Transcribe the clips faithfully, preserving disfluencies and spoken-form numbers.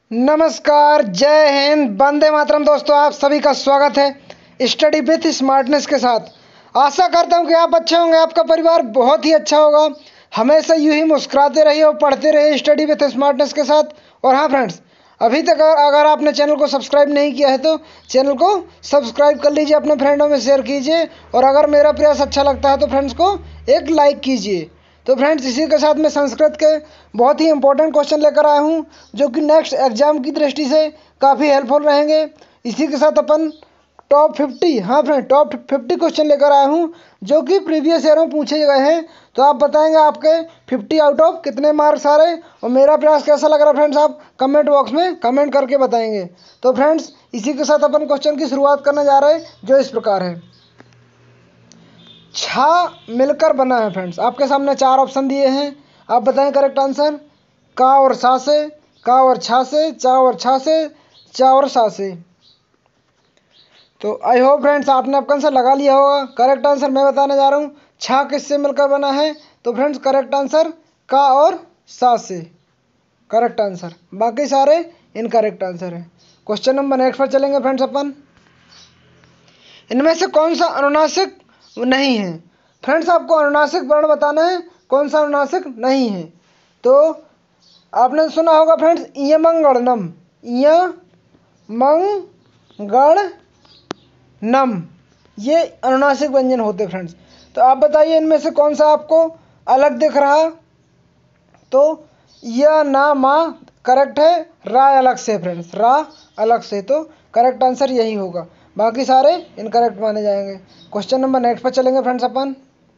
नमस्कार, जय हिंद, वंदे मातरम। दोस्तों, आप सभी का स्वागत है स्टडी विथ स्मार्टनेस के साथ। आशा करता हूं कि आप अच्छे होंगे, आपका परिवार बहुत ही अच्छा होगा। हमेशा यूं ही मुस्कुराते रहिए और पढ़ते रहिए स्टडी विथ स्मार्टनेस के साथ। और हाँ फ्रेंड्स, अभी तक अगर आपने चैनल को सब्सक्राइब नहीं किया है तो चैनल को सब्सक्राइब कर लीजिए, अपने फ्रेंडों में शेयर कीजिए और अगर मेरा प्रयास अच्छा लगता है तो फ्रेंड्स को एक लाइक कीजिए। तो फ्रेंड्स, इसी के साथ मैं संस्कृत के बहुत ही इंपॉर्टेंट क्वेश्चन लेकर आया हूँ जो कि नेक्स्ट एग्जाम की दृष्टि से काफ़ी हेल्पफुल रहेंगे। इसी के साथ अपन टॉप फिफ्टी, हाँ फ्रेंड, टॉप फिफ्टी क्वेश्चन लेकर आया हूँ जो कि प्रीवियस ईयर में पूछे गए हैं। तो आप बताएंगे आपके फिफ्टी आउट ऑफ कितने मार्क्स आ रहे और मेरा प्रयास कैसा लग रहा है फ्रेंड्स, आप कमेंट बॉक्स में कमेंट करके बताएंगे। तो फ्रेंड्स, इसी के साथ अपन क्वेश्चन की शुरुआत करने जा रहे हैं जो इस प्रकार है। छा मिलकर बना है। फ्रेंड्स, आपके सामने चार ऑप्शन दिए हैं, आप बताएं करेक्ट आंसर। का और सा से, का और छा से, चा और छा से, चा और सा से। तो आई होप फ्रेंड्स आपने आपका आंसर लगा लिया होगा। करेक्ट आंसर मैं बताने जा रहा हूँ, छा किससे मिलकर बना है। तो फ्रेंड्स, करेक्ट आंसर का और सा से करेक्ट आंसर, बाकी सारे इनकरेक्ट आंसर है। क्वेश्चन नंबर नेक्स्ट पर चलेंगे फ्रेंड्स अपन। इनमें से कौन सा अनुनासिक नहीं है। फ्रेंड्स, आपको अनुनासिक वर्ण बताना है, कौन सा अनुनासिक नहीं है। तो आपने सुना होगा फ्रेंड्स, इयमंगणनम, इयमंगणनम, ये अनुनासिक व्यंजन होते फ्रेंड्स। तो आप बताइए इनमें से कौन सा आपको अलग दिख रहा। तो य ना मा करेक्ट है, रा अलग से फ्रेंड्स, रा अलग से। तो करेक्ट आंसर यही होगा, बाकी सारे इनकरेक्ट माने जाएंगे। क्वेश्चन नंबर नेक्स्ट पर चलेंगे फ्रेंड्स अपन।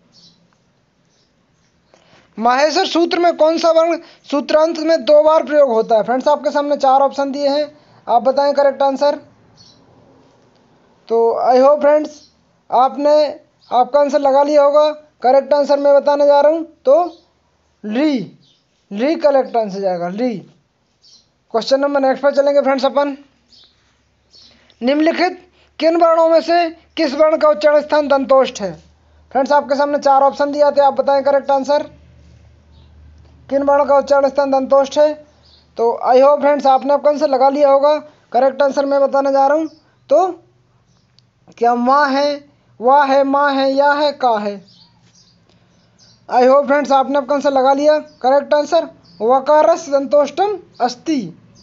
माहेश्वर सूत्र में कौन सा वर्ण सूत्रांत में दो बार प्रयोग होता है। फ्रेंड्स, आपके सामने चार ऑप्शन दिए हैं, आप बताएं करेक्ट आंसर। तो आई होप फ्रेंड्स आपने आपका आंसर लगा लिया होगा। करेक्ट आंसर मैं बताने जा रहा हूं, तो ली ली करेक्ट आंसर जाएगा, ली। क्वेश्चन नंबर नेक्स्ट पर चलेंगे फ्रेंड्स अपन। निम्नलिखित किन वर्णों में से किस वर्ण का उच्चारण स्थान दंतोष्ठ है। फ्रेंड्स, आपके सामने चार ऑप्शन दिए थे, आप बताएं करेक्ट आंसर। किन वर्ण का उच्चारण स्थान दंतोष्ठ है। तो आई होप फ्रेंड्स आपने आपका आंसर लगा लिया होगा। करेक्ट आंसर मैं बताने जा रहा हूं, तो क्या माँ है, वाह है, माँ है, या है, का है। आई होप फ्रेंड्स आपने आपका आंसर लगा लिया। करेक्ट आंसर वकारस्य दंतोष्ठम अस्ति,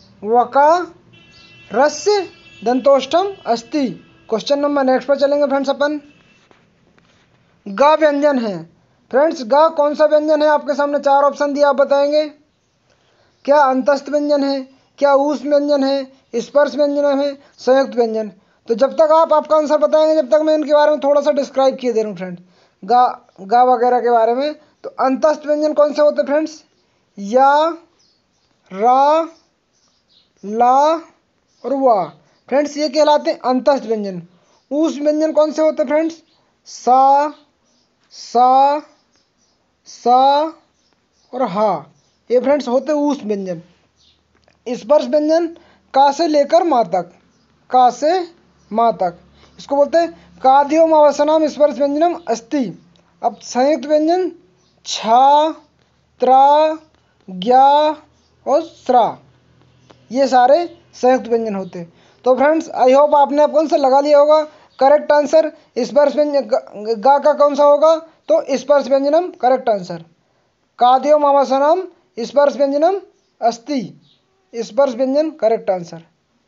वकारस्य दंतोष्ठम अस्ति। क्वेश्चन नंबर नेक्स्ट पर चलेंगे फ्रेंड्स अपन। गा व्यंजन है। फ्रेंड्स, गा कौन सा व्यंजन है। आपके सामने चार ऑप्शन दिए, आप बताएंगे। क्या अंतस्थ व्यंजन है, क्या ऊष् व्यंजन है, स्पर्श व्यंजन है, संयुक्त व्यंजन। तो जब तक आप आपका आंसर बताएंगे, जब तक मैं इनके बारे में थोड़ा सा डिस्क्राइब किए दे रहा हूँ फ्रेंड्स, गा गा वगैरह के बारे में। तो अंतस्थ व्यंजन कौन से होते फ्रेंड्स, या, रा, ला और वा। फ्रेंड्स, ये कहलाते हैं अंतस्थ व्यंजन। ऊष् व्यंजन कौन से होते फ्रेंड्स, सा, सा, सा और हा, ये फ्रेंड्स होते ऊष् व्यंजन। स्पर्श व्यंजन का से लेकर माँ तक, का से माँ तक, इसको बोलते हैं काद्योम अवसनाम स्पर्श व्यंजनम अस्ति। अब संयुक्त व्यंजन छा, त्रा, ज्ञा और स्रा, ये सारे संयुक्त व्यंजन होते। तो फ्रेंड्स, आई होप आपने आपको आंसर लगा लिया होगा। करेक्ट आंसर स्पर्श व्यंजन गा का कौन सा होगा, तो स्पर्श व्यंजनम करेक्ट आंसर। काद्योम अवसनम स्पर्श व्यंजनम अस्ति, स्पर्श व्यंजन correct answer.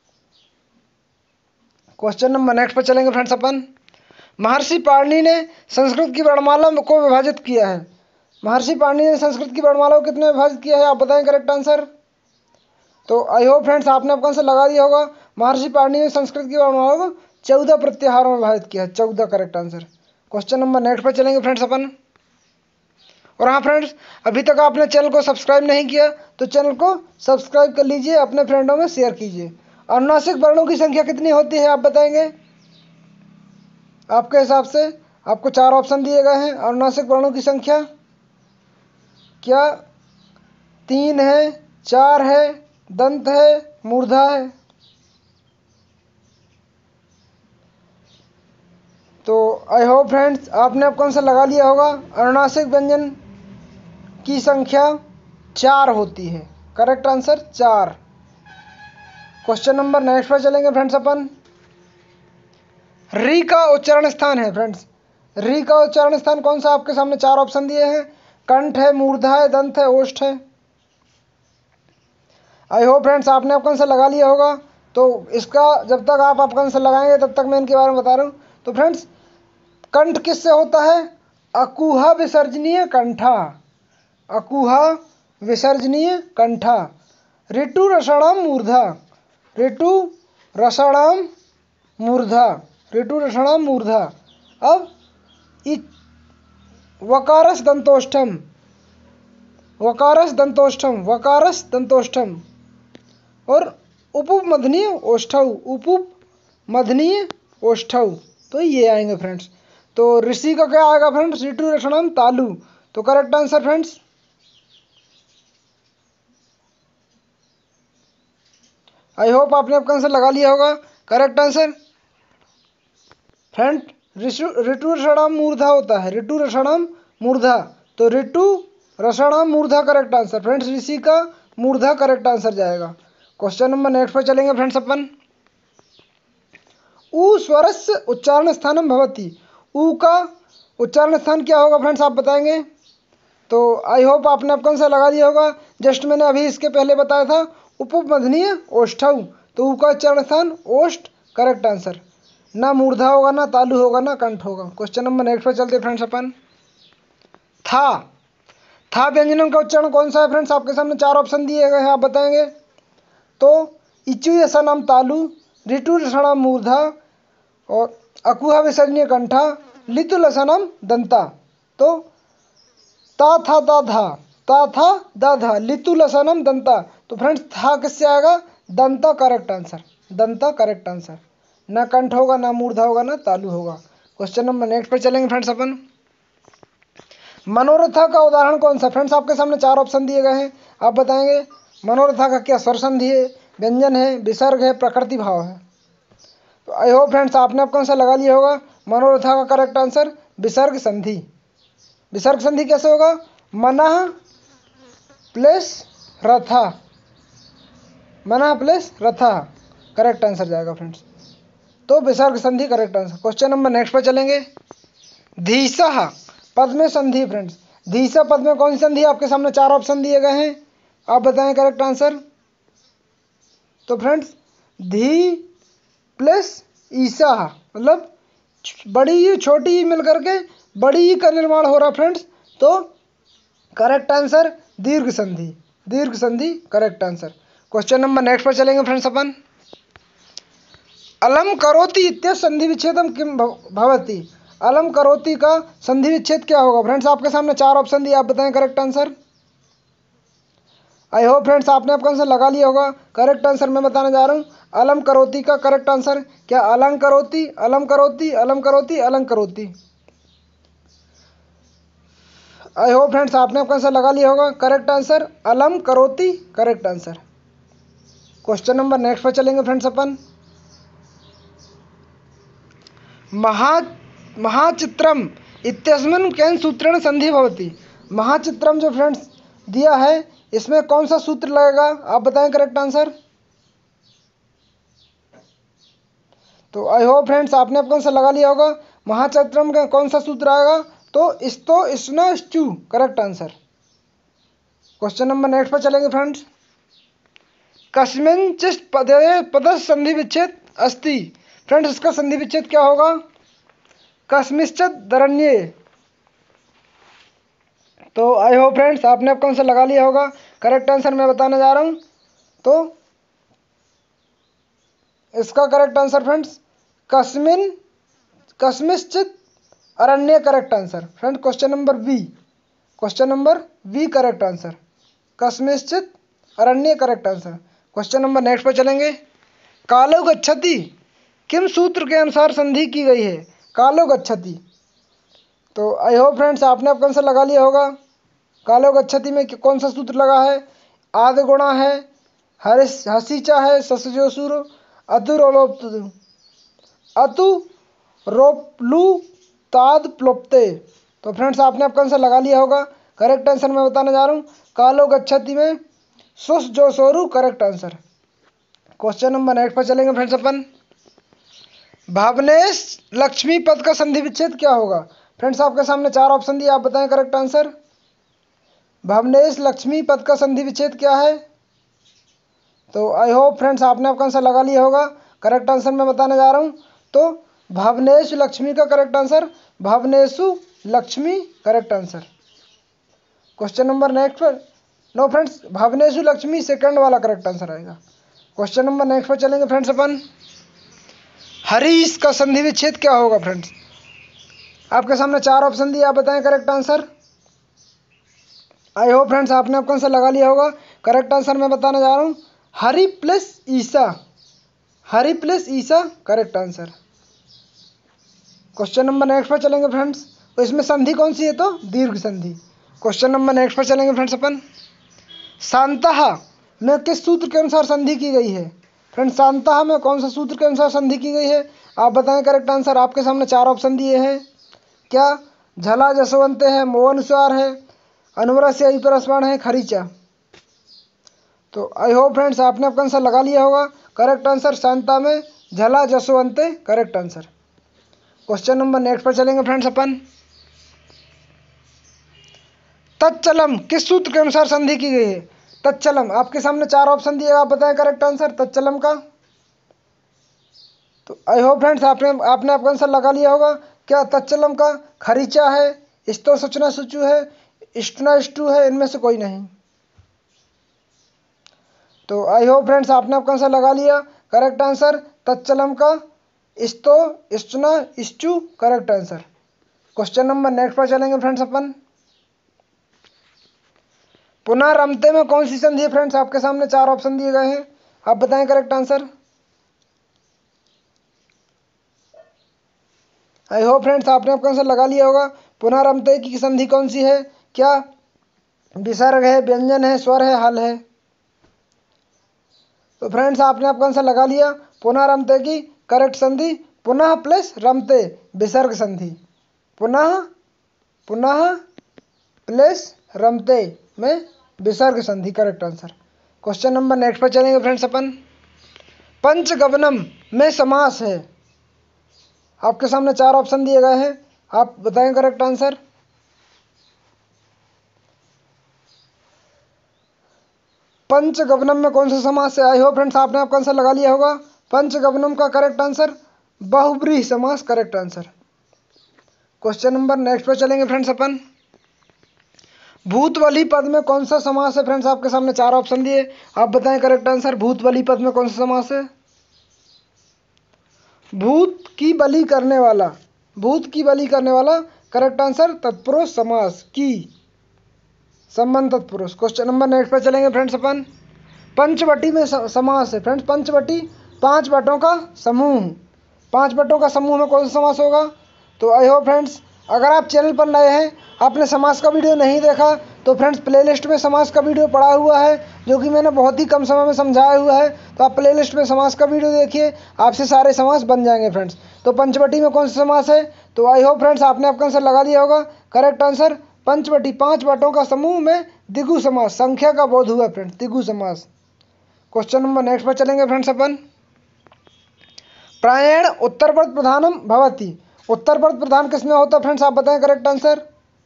Question number next पर चलेंगे फ्रेंड्स अपन। महर्षि पाणिनि ने संस्कृत की वर्णमाला को विभाजित किया है। महर्षि पाणिनि ने संस्कृत की वर्णमाला को कितने विभाजित किया है, आप बताएं करेक्ट आंसर। तो आई होप फ्रेंड्स आपने आपका आंसर लगा दिया होगा। महर्षि पाणिनि ने संस्कृत की वर्णमाला को चौदह प्रत्याहारों में विभाजित किया है, चौदह correct answer. Question number next पर चलेंगे फ्रेंड्स अपन। और हाँ फ्रेंड्स, अभी तक आपने चैनल को सब्सक्राइब नहीं किया तो चैनल को सब्सक्राइब कर लीजिए, अपने फ्रेंडों में शेयर कीजिए। अनुनासिक वर्णों की संख्या कितनी होती है, आप बताएंगे। आपके हिसाब से आपको चार ऑप्शन दिए गए हैं। अनुनासिक वर्णों की संख्या क्या तीन है, चार है, दंत है, मूर्धा है। तो आई होप फ्रेंड्स आपने आपका आंसर लगा लिया होगा। अनुनासिक व्यंजन की संख्या चार होती है, करेक्ट आंसर चार। क्वेश्चन नंबर नेक्स्ट पर चलेंगे फ्रेंड्स अपन। री का उच्चारण स्थान है फ्रेंड्स, री का उच्चारण स्थान कौन सा? आपके सामने चार ऑप्शन दिए हैं, कंठ है, मूर्धा है, दंत है, ओष्ठ है। आई होप फ्रेंड्स आपने आपका आंसर लगा लिया होगा। तो इसका जब तक आप आपका आंसर लगाएंगे तब तक मैं इनके बारे में बता रहा हूँ। तो फ्रेंड्स कंठ किससे होता है? अकुहा विसर्जनीय कंठा, अकुहा विसर्जनीय कंठा। ऋतु रसाणाम मूर्धा, ऋतु रसाणाम मूर्धा, ऋतु रसाणाम मूर्धा। अब वकारस दंतोष्ठम, वकारस दंतोष्ठम, वकारस दंतोष्ठम। और उपमधनीय ओष्ठव, उपमधनीय ओष्ठव। तो ये आएंगे फ्रेंड्स। तो ऋषि का क्या आएगा फ्रेंड्स? ऋतु रसाणाम तालु। तो correct answer friends, I hope आपने आपका आंसर लगा लिया होगा। करेक्ट आंसर फ्रेंड ऋतु रसाणाम मूर्धा होता है, ऋतु रसाणाम मूर्धा। तो ऋतु रसाणाम मूर्धा करेक्ट आंसर फ्रेंड्स, ऋषि का मूर्धा करेक्ट आंसर जाएगा। क्वेश्चन नंबर नेक्स्ट पर चलेंगे फ्रेंड्स अपन। उ स्वरस्य उच्चारण स्थानम भवति, उ का उच्चारण स्थान क्या होगा फ्रेंड्स आप बताएंगे। तो आई होप आपने आपका आंसर लगा लिया होगा। जस्ट मैंने अभी इसके पहले बताया था उपमधनीय ओष्ठव। तो उ का उच्चारण स्थान ओष्ठ करेक्ट आंसर। ना मूर्धा होगा, ना तालु होगा, ना कंठ होगा। क्वेश्चन नंबर नेक्स्ट पर चलते फ्रेंड्स अपन। था, था व्यंजनम का उच्चारण कौन सा है फ्रेंड्स? आपके सामने चार ऑप्शन दिए गए हैं, आप बताएंगे। तो इचु यशनम तालु, ऋतु रसाणाम मूर्धा, और अकुहा विसर्जनीय कंठा, लितु लसनम दंता। तो ता था दा धा, ता था दा धा, लितु लसनम दंता। तो फ्रेंड्स था किससे आएगा? दंता करेक्ट आंसर, दंता करेक्ट आंसर। ना कंठ होगा, ना मूर्धा होगा, ना तालु होगा। क्वेश्चन नंबर नेक्स्ट पर चलेंगे फ्रेंड्स अपन। मनोरथा का उदाहरण कौन सा? फ्रेंड्स आपके सामने चार ऑप्शन दिए गए हैं, आप बताएंगे। मनोरथा का क्या स्वर संधि है, व्यंजन है, विसर्ग है, प्रकृति भाव है। तो आई होप फ्रेंड्स आपने आपका आंसर लगा लिया होगा। मनोरथा का करेक्ट आंसर विसर्ग संधि। विसर्ग संधि कैसे होगा? मनः प्लस रथा, मनः प्लस रथा करेक्ट आंसर जाएगा फ्रेंड्स। तो विसर्ग संधि correct answer. Question number next पर चलेंगे। धीसह पद में संधि फ्रेंड्स, धीसा पद में कौन सी संधि? आपके सामने चार ऑप्शन दिए गए हैं, आप बताएं करेक्ट आंसर। तो फ्रेंड्स धी प्लस ईसा, मतलब बड़ी ई छोटी ई मिल करके बड़ी ई का निर्माण हो रहा फ्रेंड्स। तो करेक्ट आंसर दीर्घ संधि, दीर्घ संधि correct answer. Question number next पर चलेंगे फ्रेंड्स अपन। अलम करोति इत्य संधि विच्छेदम किम भवति, अलम करोति का संधि विच्छेद क्या होगा फ्रेंड्स? आपके सामने चार ऑप्शन दिए, आप बताएं correct answer. I hope friends आपने आपका आंसर लगा लिया होगा। करेक्ट आंसर मैं बताने जा रहा हूँ, अलम करोति का करेक्ट आंसर क्या? अलंग करोति, अलम करोति, अलम करोति, अलंग करोति। आई होप फ्रेंड्स आपने आपका आंसर लगा लिया होगा। करेक्ट आंसर अलम करोति correct answer. Question number next पर चलेंगे फ्रेंड्स अपन। महा महाचित्रम इत्यस्मिन् केन सूत्रेण संधि भवति, महाचित्रम जो फ्रेंड्स दिया है इसमें कौन सा सूत्र लगेगा, आप बताएं करेक्ट आंसर। तो आई होप फ्रेंड्स आपने आपका आंसर लगा लिया होगा। महाचित्रम का कौन सा सूत्र आएगा? तो इस्तो इष्ण स्चू correct answer. Question number next पर चलेंगे फ्रेंड्स। कस्मिंश्चित् पदे पदस्य संधि विच्छेद अस्ति, फ्रेंड्स इसका संधि विच्छेद क्या होगा? कस्मिंश्चित् दरण्ये। तो आई होप फ्रेंड्स आपने आपका आंसर लगा लिया होगा। करेक्ट आंसर मैं बताने जा रहा हूं। तो इसका करेक्ट आंसर फ्रेंड्स कस्मिन कस्मिंश्चित् अरण्य correct answer friend. Question number B, question number B correct answer, कस्मिंश्चित् अरण्य correct answer. Question number next पर चलेंगे। कालो गच्छति किम सूत्र के अनुसार संधि की गई है? कालो गच्छति। तो आई होप फ्रेंड्स आपने आपका आंसर लगा लिया होगा। कालो गच्छति में कौन सा सूत्र लगा है? आदि गुणा है, हरिश हसीचा है, ससजोसुर, अतुरोलोप अतु रोपलू ताद प्लोप्ते। तो फ्रेंड्स आपने आपका आंसर लगा लिया होगा। करेक्ट आंसर मैं बताने जा रहा हूँ। कालो गच्छति में सुस जोसोरु correct answer. Question number next पर चलेंगे फ्रेंड्स अपन। भावनेश लक्ष्मी पद का संधि विच्छेद क्या होगा? फ्रेंड्स आपके सामने चार ऑप्शन दिए, आप बताएं करेक्ट आंसर। भावनेश लक्ष्मी पद का संधि विच्छेद क्या है? तो आई होप फ्रेंड्स आपने आपका आंसर लगा लिया होगा। करेक्ट आंसर मैं बताने जा रहा हूं। तो भावनेश लक्ष्मी का करेक्ट आंसर भावनेशु लक्ष्मी correct answer. Question number next पर नो फ्रेंड्स, भावनेशु लक्ष्मी सेकंड वाला करेक्ट आंसर आएगा। क्वेश्चन नंबर नेक्स्ट पर चलेंगे फ्रेंड्स अपन। हरीश का संधि विच्छेद क्या होगा? फ्रेंड्स आपके सामने चार ऑप्शन दिए, आप बताएं correct answer. I hope friends आपने आपका आंसर लगा लिया होगा। करेक्ट आंसर मैं बताने जा रहा हूं, Hari plus Isa, Hari plus Isa correct answer. Question number next पर चलेंगे फ्रेंड्स। तो इसमें संधि कौन सी है? तो दीर्घ संधि। क्वेश्चन नंबर नेक्स्ट पर चलेंगे फ्रेंड्स अपन। शांतः में किस सूत्र के अनुसार संधि की गई है? फ्रेंड्स शांतः में कौन सा सूत्र के अनुसार संधि की गई है? आप बताएं करेक्ट आंसर। आपके सामने चार ऑप्शन दिए हैं। क्या झला जसवंत है, मोहनुसार है, अनुवरा से परस्पण है, खरीचा। तो आई होप फ्रेंड्स आपने आपका आंसर लगा लिया होगा। करेक्ट आंसर शांता में झला जसवंते correct answer. Question number next पर चलेंगे फ्रेंड्स अपन। तत्चलम किस सूत्र के अनुसार संधि की गई है? तत्चलम आपके सामने चार ऑप्शन दिए, आप बताएं करेक्ट आंसर तत्चलम का। तो आई होप फ्रेंड्स आपने आपने आपका आंसर लगा लिया होगा। क्या तत्चलम का खरीचा है, स्तो सूचना सूचु है, इष्टना इष्टु है, इनमें से कोई नहीं। तो आई होप फ्रेंड्स आपने आपका आंसर लगा लिया। करेक्ट आंसर तत्चलम का स्तो इष्टना इष्टु correct answer. Question number next पर चलेंगे फ्रेंड्स अपन। पुनः रमते में कौन सी संधि है? फ्रेंड्स आपके सामने चार ऑप्शन दिए गए हैं, आप बताएं correct answer. I hope friends आपने आपका आंसर लगा लिया होगा। पुनः रमते की संधि कौन सी है? क्या विसर्ग है, व्यंजन है, स्वर है, हल है? तो फ्रेंड्स आपने आपका आंसर लगा लिया। पुनः रमते की करेक्ट संधि पुनः प्लस रमते विसर्ग संधि। पुनः पुनः प्लस रमते में विसर्ग संधि correct answer. Question number next पर चलेंगे फ्रेंड्स अपन। पंचगवनम में समास है। आपके सामने चार ऑप्शन दिए गए हैं, आप बताएं करेक्ट आंसर। पंचगवनम में कौन सा समास है? आई होप फ्रेंड्स आपने आपका आंसर लगा लिया होगा। पंचगवनम का करेक्ट आंसर बहुब्रीहि समास correct answer. Question number next पर चलेंगे फ्रेंड्स अपन। भूतवली पद में कौन सा समास है? फ्रेंड्स आपके सामने चार ऑप्शन दिए, आप बताएं करेक्ट आंसर। भूतवली पद में कौन सा समास है? भूत की बलि करने वाला, भूत की बलि करने वाला करेक्ट आंसर तत्पुरुष समास की संबंध तत्पुरुष। क्वेश्चन नंबर नेक्स्ट पर चलेंगे फ्रेंड्स अपन। पंचवटी में समास है। फ्रेंड्स पंचवटी पांच बटों का समूह, पांच बटों का समूह में कौन सा समास होगा? तो आई होप फ्रेंड्स अगर आप चैनल पर नए हैं, आपने समास का वीडियो नहीं देखा, तो फ्रेंड्स प्लेलिस्ट में समास का वीडियो पड़ा हुआ है जो कि मैंने बहुत ही कम समय में समझाया हुआ है। तो आप प्लेलिस्ट में समास का वीडियो देखिए, आपसे सारे समास बन जाएंगे फ्रेंड्स। तो पंचवटी में कौन सा समास है? तो आई होप फ्रेंड्स आपने आपका आंसर लगा दिया होगा। करेक्ट आंसर पंचवटी पांच बटों का समूह में द्विगु समास, संख्या का बोध हुआ फ्रेंड्स, द्विगु समास। क्वेश्चन नंबर नेक्स्ट पर चलेंगे फ्रेंड्स अपन। प्रायेण उत्तरपद प्रधानम भवति। उत्तरपद प्रधान किसमें होता? फ्रेंड्स आप बताएं correct answer.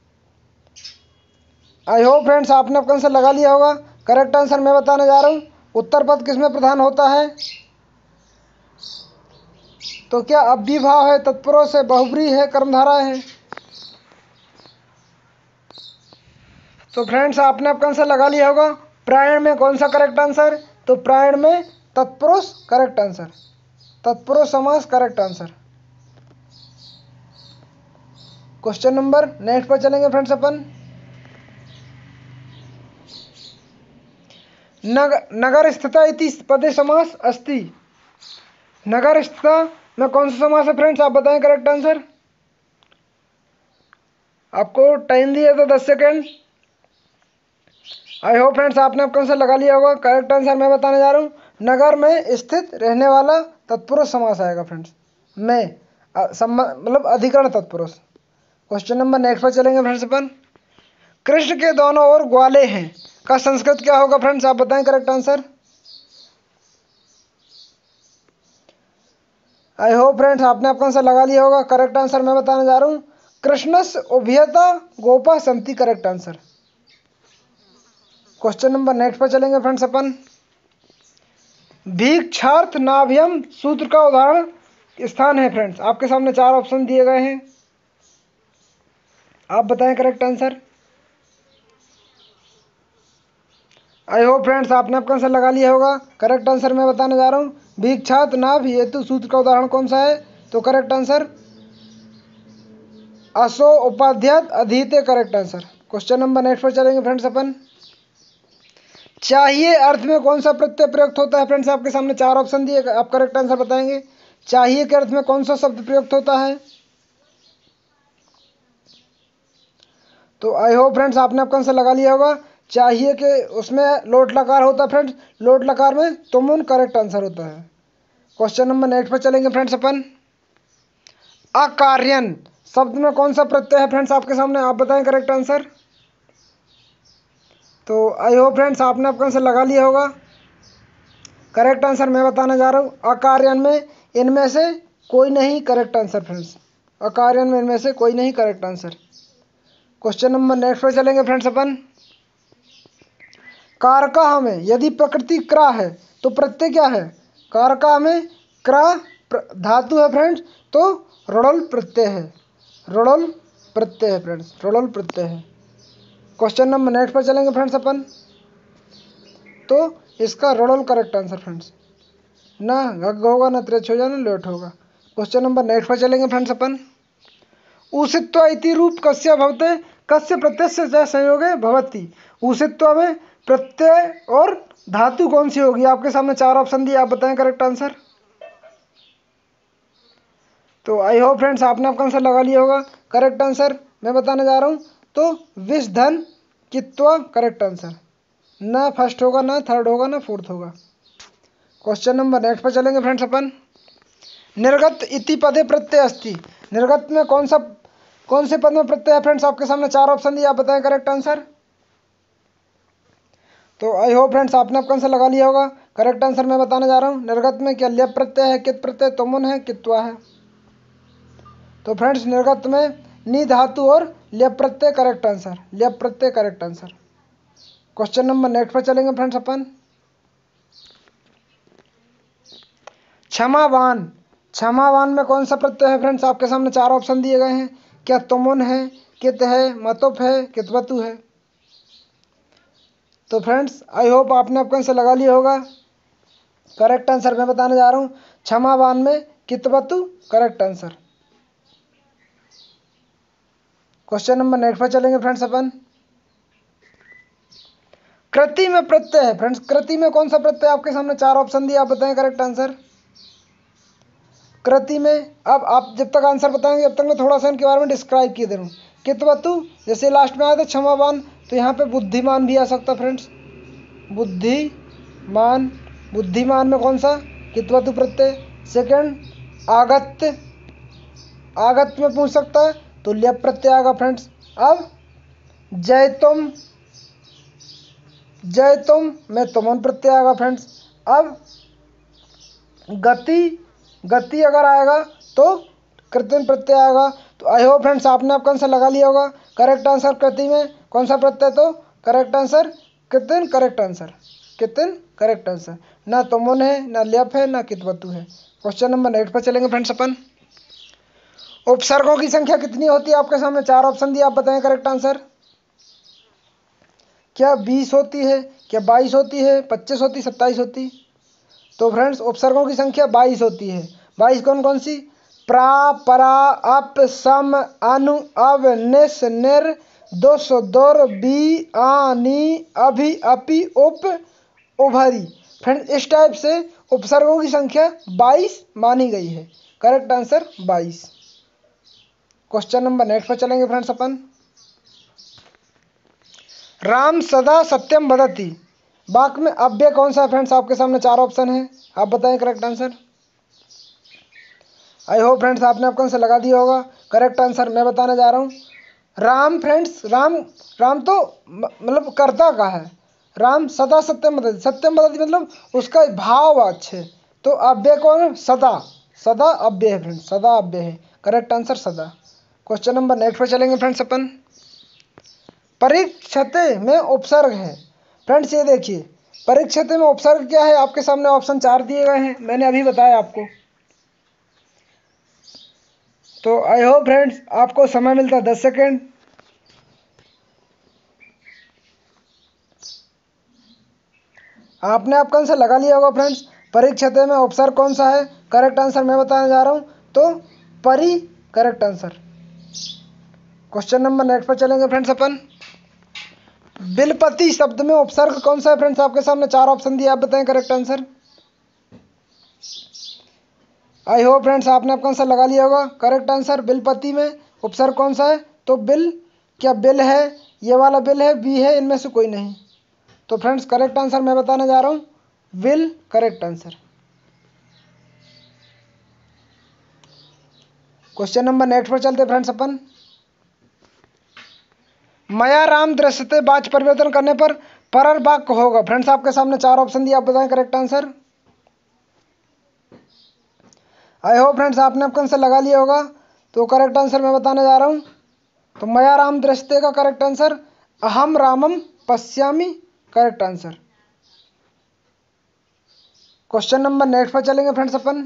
I hope friends आपने आपका आंसर लगा लिया होगा। करेक्ट आंसर मैं बताने जा रहा हूं, उत्तर पद किसमें प्रधान होता है? तो क्या अव्ययभाव है, तत्पुरुष है, बहुब्रीहि है, कर्मधारय है? तो फ्रेंड्स आपने आपका आंसर लगा लिया होगा। प्रायण में कौन सा करेक्ट आंसर? तो प्रायण में तत्पुरुष करेक्ट आंसर, तत्पुरुष समास correct answer. Question number next पर चलेंगे फ्रेंड्स अपन। नग, नगर स्थिता इति पदे समास अस्ति। नगर स्थिता में कौन सा समास है? फ्रेंड्स आप बताएं करेक्ट आंसर। आपको टाइम दिया था दस सेकेंड। आई होप फ्रेंड्स आपने आपका आंसर लगा लिया होगा। करेक्ट आंसर मैं बताने जा रहा हूँ, नगर में स्थित रहने वाला तत्पुरुष समास आएगा फ्रेंड्स, में मतलब अधिकरण तत्पुरुष। क्वेश्चन नंबर नेक्स्ट पर चलेंगे फ्रेंड्स अपन। कृष्ण के दोनों ओर ग्वाले हैं का संस्कृत क्या होगा? फ्रेंड्स आप बताएं correct answer. I hope friends आपने आपका आंसर लगा लिया होगा। करेक्ट आंसर मैं बताने जा रहा हूँ, कृष्णस उभयता गोपा संति correct answer. Question number next पर चलेंगे फ्रेंड्स अपन। भिक्षार्थ नाभ्यम सूत्र का उदाहरण स्थान है फ्रेंड्स। आपके सामने चार ऑप्शन दिए गए हैं, आप बताएं correct answer. I hope friends आपने आपका आंसर लगा लिया होगा। करेक्ट आंसर मैं बताने जा रहा हूँ, भिक्षात नाभ हेतु सूत्र का उदाहरण कौन सा है? तो करेक्ट आंसर असो उपाध्याय अधीते correct answer. Question number next पर चलेंगे फ्रेंड्स अपन। चाहिए अर्थ में कौन सा प्रत्यय प्रयुक्त होता है? फ्रेंड्स आपके सामने चार ऑप्शन दिए, आप करेक्ट आंसर बताएंगे। चाहिए के अर्थ में कौन सा शब्द प्रयुक्त होता है? तो आई होप फ्रेंड्स आपने आपका आंसर लगा लिया होगा। चाहिए के उसमें लोट लकार होता है फ्रेंड्स, लोट लकार में तुमुन करेक्ट आंसर होता है। क्वेश्चन नंबर नेक्स्ट पर चलेंगे फ्रेंड्स अपन। अकार्यन शब्द में कौन सा प्रत्यय है फ्रेंड्स आपके सामने, आप बताएं करेक्ट आंसर। तो आई होप फ्रेंड्स आपने आपका आंसर लगा लिया होगा। करेक्ट आंसर मैं बताने जा रहा हूँ, अकार्यन में इनमें से कोई नहीं करेक्ट आंसर फ्रेंड्स। अकार्यन में इनमें से कोई नहीं correct answer. Question number next पर चलेंगे फ्रेंड्स अपन। कारका में यदि प्रकृति क्रा है तो प्रत्यय क्या है? कारका में क्रा धातु है फ्रेंड्स, तो ऋणल प्रत्यय है, ऋणल प्रत्यय है फ्रेंड्स, ऋणल प्रत्यय है। क्वेश्चन नंबर नेक्स्ट पर चलेंगे फ्रेंड्स अपन। तो इसका ऋणल करेक्ट आंसर फ्रेंड्स, ना घग होगा ना त्रेच हो जाना लेट होगा। क्वेश्चन नंबर नेक्स्ट पर चलेंगे फ्रेंड्स अपन। उषित्व इति रूप कस्य भवते कस्य प्रत्यय से संयोगे भवति। उषित्व में प्रत्यय और धातु कौन सी होगी? आपके सामने चार ऑप्शन दिए, आप बताएं करेक्ट आंसर। तो आई होप फ्रेंड्स आपने आपका आंसर लगा लिया होगा। करेक्ट आंसर मैं बताने जा रहा हूँ, तो विष धन कित्वा करेक्ट आंसर। ना फर्स्ट होगा, ना थर्ड होगा, ना फोर्थ होगा। क्वेश्चन नंबर नेक्स्ट पर चलेंगे फ्रेंड्स अपन। निर्गत इति पदे प्रत्यय अस्ति। निर्गत में कौन सा कौन से पद में प्रत्यय है फ्रेंड्स? आपके सामने चार ऑप्शन दिए, आप बताएं करेक्ट आंसर। तो आई होप फ्रेंड्स आपने आपका आंसर लगा लिया होगा। करेक्ट आंसर मैं बताने जा रहा हूँ, निर्गत में क्या ल्यप प्रत्यय है, कित प्रत्यय, तुमुन है, कित्वा है। तो फ्रेंड्स निर्गत में नि धातु और ल्यप प्रत्यय करेक्ट आंसर, ल्यप प्रत्यय correct answer. Question number next पर चलेंगे फ्रेंड्स अपन। क्षमावान, क्षमावान में कौन सा प्रत्यय है फ्रेंड्स? आपके सामने चार ऑप्शन दिए गए हैं, क्या तुमुन है, कित है, मतुप है, कितवतु है। तो फ्रेंड्स आई होप आपने आपका आंसर लगा लिया होगा। करेक्ट आंसर मैं बताने जा रहा हूँ, क्षमावान में कितवतु correct answer. Question number next पर चलेंगे फ्रेंड्स अपन। कृति में प्रत्यय है फ्रेंड्स, कृति में कौन सा प्रत्यय? आपके सामने चार ऑप्शन दिए, आप बताएं करेक्ट आंसर। कृति में अब आप जब तक आंसर बताएंगे जब तक मैं थोड़ा सा इनके बारे में डिस्क्राइब किए दे रहा हूँ। कितवतु जैसे लास्ट में आया था क्षमावान, तो यहाँ पे बुद्धिमान भी आ सकता फ्रेंड्स, बुद्धिमान, बुद्धिमान में कौन सा? कितवतु प्रत्यय। सेकंड आगत्य, आगत्य में पूछ सकता है तो ल्यप प्रत्यय आएगा फ्रेंड्स। अब जयतुम, जयतुम में तुमुन प्रत्यय आएगा फ्रेंड्स। अब गति, गति अगर आएगा तो कृत्रिम प्रत्यय आएगा। तो आई होप फ्रेंड्स आपने आपका आंसर लगा लिया होगा। करेक्ट आंसर कृति में कौन सा प्रत्यय? तो करेक्ट आंसर कृत्रिम करेक्ट आंसर, कृत्रिम करेक्ट आंसर। ना तुमुन है, ना ल्यप है, ना कितवतु है। क्वेश्चन नंबर नेक्स्ट पर चलेंगे फ्रेंड्स अपन। उपसर्गों की संख्या कितनी होती है? आपके सामने चार ऑप्शन दिए, आप बताएं करेक्ट आंसर। क्या बीस होती है, क्या बाईस होती है, पच्चीस होती, सत्ताईस होती? तो फ्रेंड्स उपसर्गों की संख्या बाईस होती है। बाईस कौन कौन सी? प्रा, परा, अप, सम, अनु, अव, निस, निर, दुस, दुर, बी, आ, नी, अभि, अपि, उप, उभरी। फ्रेंड्स इस टाइप से उपसर्गों की संख्या बाईस मानी गई है। करेक्ट आंसर बाईस। क्वेश्चन नंबर नेक्स्ट पर चलेंगे फ्रेंड्स अपन। राम सदा सत्यम वदति, वाक्य में अव्यय कौन सा है फ्रेंड्स? आपके सामने चार ऑप्शन है, आप बताएं correct answer. I hope friends आपने आपका आंसर लगा दिया होगा। करेक्ट आंसर मैं बताने जा रहा हूँ, राम फ्रेंड्स, राम, राम तो मतलब कर्ता का है। राम सदा सत्यम वदति, सत्यम वदति मतलब उसका भाव अच्छे, तो अव्यय कौन? सदा, सदा अव्यय है फ्रेंड्स, सदा अव्यय है। करेक्ट आंसर सदा। क्वेश्चन नंबर नेक्स्ट पर चलेंगे फ्रेंड्स अपन। परीक्षते में उपसर्ग है। फ्रेंड्स ये देखिए, परीक्षते में उपसर्ग क्या है, आपके सामने ऑप्शन चार दिए गए हैं, मैंने अभी बताया आपको। तो आई होप फ्रेंड्स आपको समय मिलता है दस सेकेंड। आपने आपका आंसर लगा लिया होगा फ्रेंड्स। परीक्षते में उपसर्ग कौन सा है? करेक्ट आंसर मैं बताने जा रहा हूं, तो परी correct answer. Question number next पर चलेंगे फ्रेंड्स अपन। बिलपति शब्द में उपसर्ग कौन सा है? फ्रेंड्स आपके सामने चार ऑप्शन दिए, आप बताएं correct answer. I hope friends आपने आपका आंसर लगा लिया होगा। करेक्ट आंसर बिलपति में उपसर्ग कौन सा है? तो बिल, क्या बिल है, ये वाला बिल है, बी है, इनमें से कोई नहीं। तो फ्रेंड्स करेक्ट आंसर मैं बताने जा रहा हूं, विल correct answer. Question number next पर चलते फ्रेंड्स अपन। मया राम दृश्यते वाच्य परिवर्तन करने पर परर वाक्य होगा। फ्रेंड्स आपके सामने चार ऑप्शन दिए, आप बताएं correct answer. I hope friends आपने आपका आंसर लगा लिया होगा। तो करेक्ट आंसर मैं बताने जा रहा हूं, तो मया राम दृश्यते का करेक्ट आंसर अहम रामम पश्यामि, correct answer. Question number next पर चलेंगे फ्रेंड्स अपन।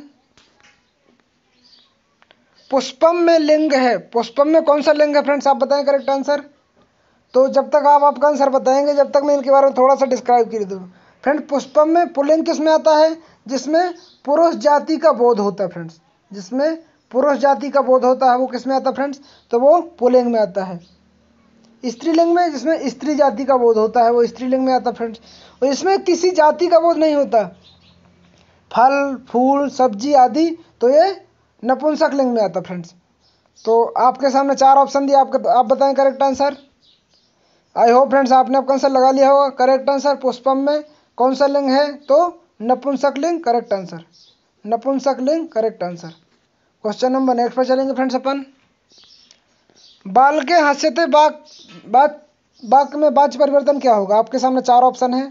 पुष्पम में लिंग है, पुष्पम में कौन सा लिंग है? फ्रेंड्स आप बताएं करेक्ट आंसर। तो जब तक आप आपका आंसर बताएंगे, जब तक मैं इनके बारे में थोड़ा सा डिस्क्राइब कर दूँ। फ्रेंड पुष्पम में पुल्लिंग किस में आता है? जिसमें पुरुष जाति का बोध होता है फ्रेंड्स, जिसमें पुरुष जाति का बोध होता है वो किस में आता है फ्रेंड्स? तो वो पुल्लिंग में आता है। स्त्रीलिंग में जिसमें स्त्री जाति का बोध होता है वो स्त्रीलिंग में आता है फ्रेंड्स। और इसमें किसी जाति का बोध नहीं होता, फल फूल सब्जी आदि, तो ये नपुंसक लिंग में आता फ्रेंड्स। तो आपके सामने चार ऑप्शन दिए, आपके आप बताएं correct answer. I hope friends आपने आपका आंसर लगा लिया होगा। करेक्ट आंसर पुष्पम में कौन सा लिंग है? तो नपुंसक लिंग, करेक्ट आंसर। नपुंसक लिंग correct answer. Question number next पर चलेंगे फ्रेंड्स अपन। बाल के हंसते बाक बात वाक्य में वाच्य परिवर्तन क्या होगा? आपके सामने चार ऑप्शन है।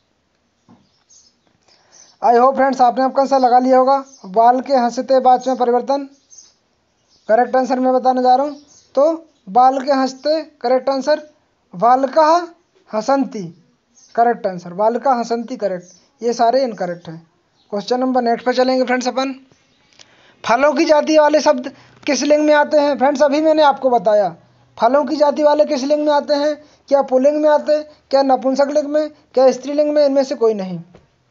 आई होप फ्रेंड्स आपने आपका आंसर लगा लिया होगा। बाल के हंसते वाच्य में परिवर्तन, करेक्ट आंसर मैं बताने जा रहा हूँ, तो बाल के हंसते करेक्ट आंसर बालका हसंती, करेक्ट आंसर। बालका हसंती करेक्ट, ये सारे इनकरेक्ट हैं। क्वेश्चन नंबर नेक्स्ट पर चलेंगे फ्रेंड्स अपन। फलों की जाति वाले शब्द किस लिंग में आते हैं? फ्रेंड्स अभी मैंने आपको बताया, फलों की जाति वाले किस लिंग में आते हैं? क्या पुल्लिंग में आते हैं, क्या नपुंसक लिंग में, क्या स्त्रीलिंग में, इनमें से कोई नहीं।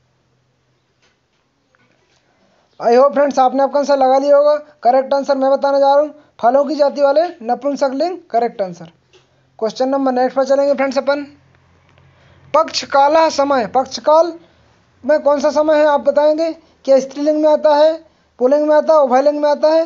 आई होप फ्रेंड्स आपने आपका आंसर लगा लिया होगा। करेक्ट आंसर मैं बताने जा रहा हूँ, फलों की जाति वाले नपुंसक लिंग, correct answer. Question number next पर चलेंगे फ्रेंड्स अपन। पक्षकाल समय, पक्षकाल में कौन सा समय है आप बताएंगे? क्या स्त्रीलिंग में आता है, पुल्लिंग में आता है, उभयलिंग में आता है?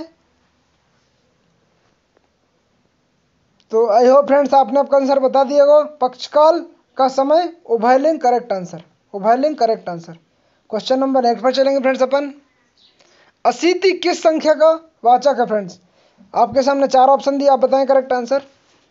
तो आई होप फ्रेंड्स आपने आपका आंसर बता दिया होगा। पक्षकाल का समय उभयलिंग, करेक्ट आंसर। उभयलिंग correct answer. Question number next पर चलेंगे फ्रेंड्स अपन। अशीति किस संख्या का वाचक है? फ्रेंड्स आपके सामने चार ऑप्शन दिए, आप बताएं correct answer.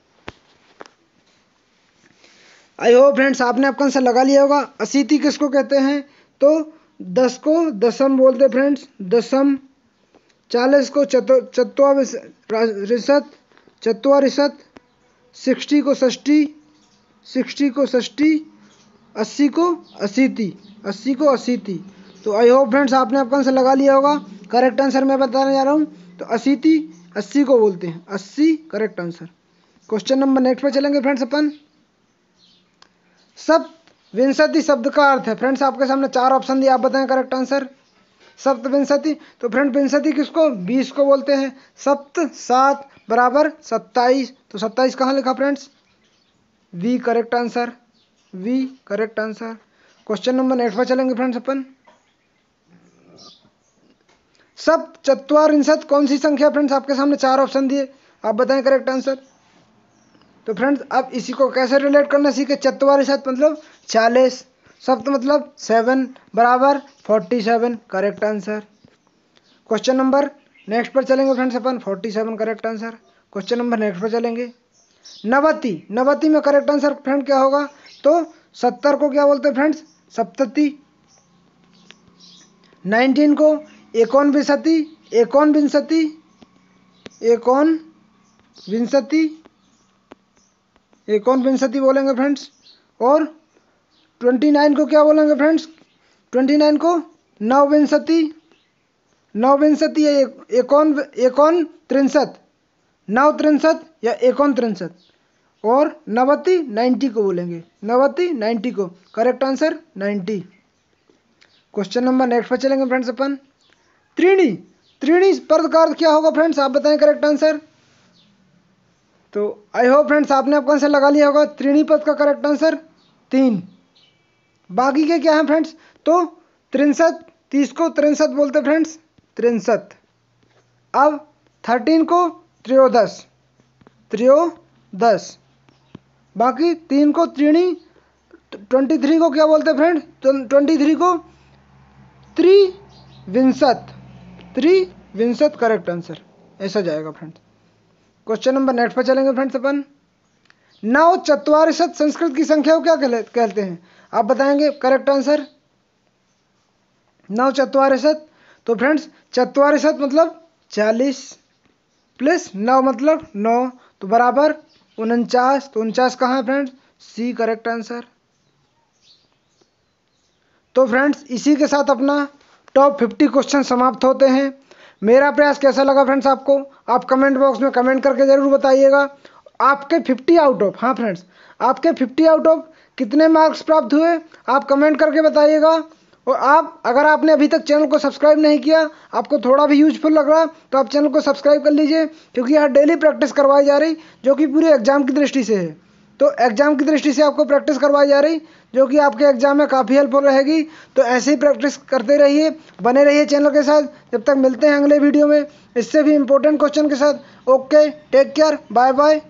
I hope friends आपने आपका आंसर लगा लिया होगा। अशीति किसको कहते हैं? तो दस को दशम बोलते फ्रेंड्स, दशम। चालीस को चतुर्विशत, चतुर्विशत। सिक्सटी को षष्ठी, सिक्सटी को षष्ठी। अस्सी को अशीति, अस्सी को अशीति। तो आई होप फ्रेंड्स आपने आपका आंसर लगा लिया होगा। करेक्ट आंसर मैं बताने जा रहा हूँ, तो अशीति अस्सी को बोलते हैं, अस्सी correct answer. Question number next पर चलेंगे फ्रेंड्स अपन। सप्तविंशति शब्द का अर्थ है। फ्रेंड्स आपके सामने चार ऑप्शन दिए, आप बताएं करेक्ट आंसर। सप्तविंशति, तो फ्रेंड विंशति किसको? बीस को बोलते हैं। सप्त सात बराबर सत्ताईस, तो सत्ताईस कहाँ लिखा friends? B correct answer, B correct answer. Question number next पर चलेंगे फ्रेंड्स अपन। सप्त चत्वारिंशत कौन सी संख्या? फ्रेंड्स आपके सामने चार ऑप्शन दिए, आप बताएं करेक्ट आंसर। तो फ्रेंड्स अब इसी को कैसे रिलेट करना सीखे। चत्वारिशत मतलब चालीस, सप्त मतलब सेवन बराबर forty seven, correct answer. Question number next पर चलेंगे फ्रेंड्स अपन। Forty seven correct answer. Question number next पर चलेंगे। नवति, नवति में करेक्ट आंसर फ्रेंड क्या होगा? तो सत्तर को क्या बोलते हैं फ्रेंड्स? सप्तति। नाइनटीन को एकोन विंशति एकोन विंशति एकोन विंशति एकोन विंशति बोलेंगे फ्रेंड्स। और ट्वेंटी नाइन को क्या बोलेंगे फ्रेंड्स? ट्वेंटी नाइन को नवविंशति नवविंशति या एकोन एकोन त्रिंशत नव त्रिंशत या एकोन त्रिंशत। और नवति नाइन्टी को बोलेंगे, नवति नाइन्टी को। Correct answer ninety. Question number next पर चलेंगे फ्रेंड्स अपन। त्रीणी त्रीणी पद का अर्थ क्या होगा फ्रेंड्स? आप बताएं करेक्ट आंसर। तो आई होप फ्रेंड्स आपने आपका आंसर लगा लिया होगा। त्रीणी पद का करेक्ट आंसर तीन। बाकी के क्या है फ्रेंड्स? तो त्रिंशत, तीस को त्रिंशत बोलते फ्रेंड्स, त्रिंशत। अब थर्टीन को त्रयोदश, त्रयोदश। बाकी तीन को त्रीणी। ट्वेंटी थ्री को क्या बोलते फ्रेंड? ट्वेंटी थ्री को त्रिविंशत, त्रिविंशत करेक्ट आंसर, ऐसा जाएगा फ्रेंड्स। क्वेश्चन नंबर नेक्स्ट पर चलेंगे फ्रेंड्स अपन। नव चत्वारिशत संस्कृत की संख्या को क्या कहते हैं? आप बताएंगे करेक्ट आंसर। नव चत्वारिशत, तो फ्रेंड्स चत्वारिशत मतलब चालीस प्लस नौ मतलब नौ, तो बराबर उनचास। तो उनचास कहाँ है फ्रेंड्स? C correct answer. तो फ्रेंड्स इसी के साथ अपना टॉप फिफ्टी क्वेश्चन समाप्त होते हैं। मेरा प्रयास कैसा लगा फ्रेंड्स आपको? आप कमेंट बॉक्स में कमेंट करके ज़रूर बताइएगा। आपके फिफ्टी आउट ऑफ, हाँ फ्रेंड्स, आपके फिफ्टी आउट ऑफ कितने मार्क्स प्राप्त हुए आप कमेंट करके बताइएगा। और आप अगर आपने अभी तक चैनल को सब्सक्राइब नहीं किया, आपको थोड़ा भी यूजफुल लग रहा तो आप चैनल को सब्सक्राइब कर लीजिए, क्योंकि यहाँ डेली प्रैक्टिस करवाई जा रही जो कि पूरे एग्जाम की दृष्टि से है। तो एग्जाम की दृष्टि से आपको प्रैक्टिस करवाई जा रही जो कि आपके एग्जाम में काफ़ी हेल्पफुल रहेगी। तो ऐसे ही प्रैक्टिस करते रहिए, बने रहिए चैनल के साथ। जब तक मिलते हैं अगले वीडियो में इससे भी इम्पोर्टेंट क्वेश्चन के साथ। Okay, take care, bye bye.